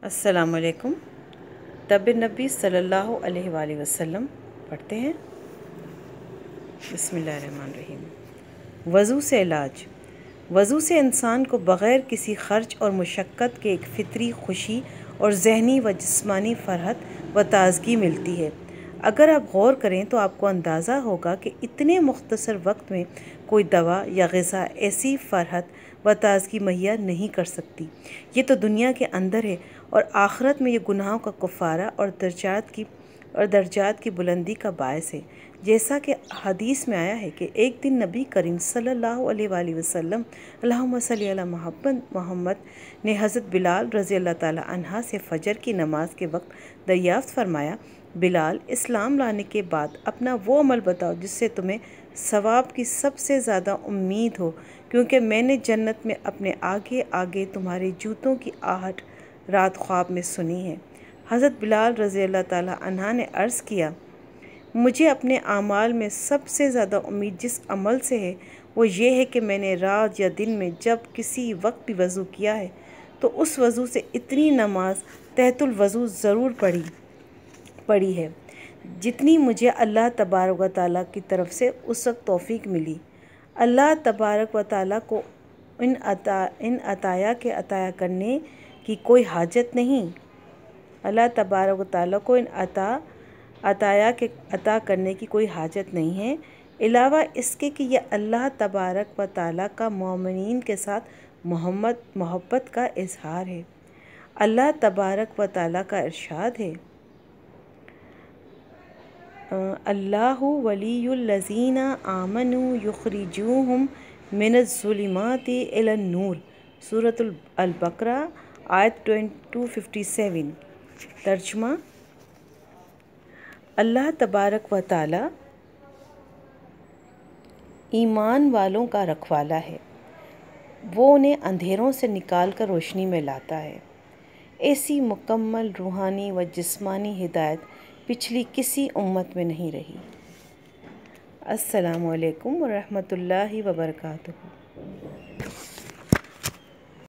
अस्सलामुअलैकुम। तब नबी सल्लल्लाहु अलैहि वसल्लम पढ़ते हैं। बिस्मिल्लाहिर्रहमानिर्रहीम। वज़ू से इलाज। वज़ू से इंसान को बग़ैर किसी ख़र्च और मुशक्क़त के एक फ़ितरी खुशी और ज़हनी व जिस्मानी फ़रहत व ताज़गी मिलती है। अगर आप गौर करें तो आपको अंदाज़ा होगा कि इतने मुख्तसर वक्त में कोई दवा या ग़िज़ा ऐसी फ़रहत व ताज़गी मुहैया नहीं कर सकती। ये तो दुनिया के अंदर है और आखिरत में ये गुनाहों का कुफ़ारा और दर्जात की बुलंदी का बायस है। जैसा कि हदीस में आया है कि एक दिन नबी करीम सल्लल्लाहु अलैहि वसल्लम अल्लाहुम्मा सल्ली अला मोहम्मद ने हज़रत बिलाल रज़ी अल्लाह ताला अन्हा से फ़जर की नमाज के वक्त दरियाफ़्त फ़रमाया, बिलाल, इस्लाम लाने के बाद अपना वो अमल बताओ जिससे तुम्हें सवाब की सबसे ज़्यादा उम्मीद हो, क्योंकि मैंने जन्नत में अपने आगे आगे तुम्हारे जूतों की आहट रात ख्वाब में सुनी है। हज़रत बिलाल रज़ी अल्लाह ताला अन्हा ने अर्ज़ किया, मुझे अपने आमाल में सबसे ज़्यादा उम्मीद जिस अमल से है वो ये है कि मैंने रात या दिन में जब किसी वक्त भी वज़ू किया है तो उस वज़ू से इतनी नमाज तहतुल वज़ू ज़रूर पढ़ी है जितनी मुझे अल्लाह तबारक व तआला की तरफ से उस वक्त तौफ़ीक मिली। अल्लाह तबारक व तआला को इन अताया के अताया करने की कोई हाजत नहीं। अल्लाह तबारक व तआला को इन अताया के अता करने की कोई हाजत नहीं है, अलावा इसके कि यह अल्लाह तबारक व तआला का मोमिनीन के साथ मोहब्बत का इजहार है। अल्लाह तबारक व तआला का इरशाद है, अल्लाहु वलियुल्लज़ीना आमनु युख़रिजुहुम मिनज़्ज़ुलिमाति इलन नूर। सूरतुल अल-बक़रा आयत 257। तर्जुमा, अल्लाह तबारक व तआला ईमान वालों का रखवाला है, वो उन्हें अंधेरों से निकाल कर रोशनी में लाता है। ऐसी मुकम्मल रूहानी व जिस्मानी हिदायत पिछली किसी उम्मत में नहीं रही। अस्सलामु अलैकुम व रहमतुल्लाहि व बरकातुहू।